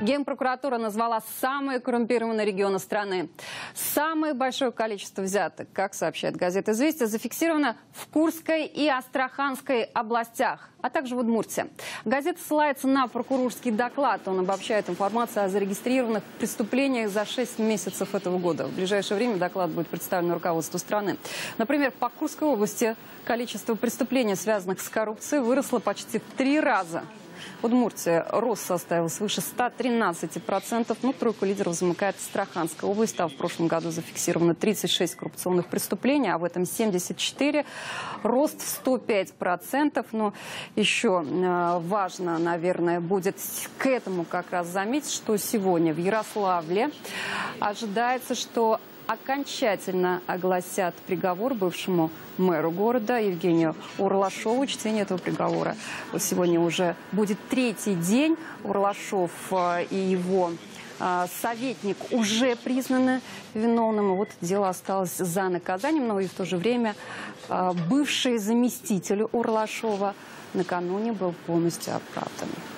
Генпрокуратура назвала самые коррумпированные регионы страны. Самое большое количество взяток, как сообщает газета «Известия», зафиксировано в Курской и Астраханской областях, а также в Удмуртии. Газета ссылается на прокурорский доклад. Он обобщает информацию о зарегистрированных преступлениях за 6 месяцев этого года. В ближайшее время доклад будет представлен руководству страны. Например, по Курской области количество преступлений, связанных с коррупцией, выросло почти в 3 раза. В Удмуртии рост составил свыше 113%, но тройку лидеров замыкает Астраханская область. Там в прошлом году зафиксировано 36 коррупционных преступлений, а в этом 74. Рост в 105%. Но еще важно, наверное, будет к этому как раз заметить, что сегодня в Ярославле ожидается, что окончательно огласят приговор бывшему мэру города Евгению Урлашову. Чтение этого приговора вот сегодня уже будет 3-й день. Урлашов и его советник уже признаны виновным. Вот дело осталось за наказанием, но и в то же время бывший заместитель Урлашова накануне был полностью оправдан.